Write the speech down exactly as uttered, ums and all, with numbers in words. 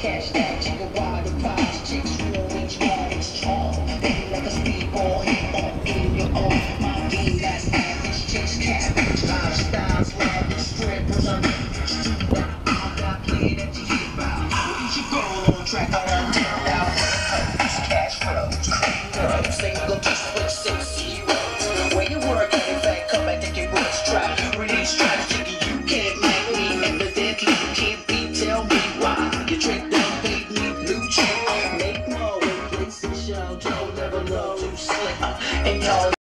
Cash that chicken wide prize. Chicks real rich, bad, strong. They like a speedball, hit on in your own. My game, that's average. Chicks cabbage. Lifestyles, lavish, strippers. I'm I got plenty that you hear about. You should go on track.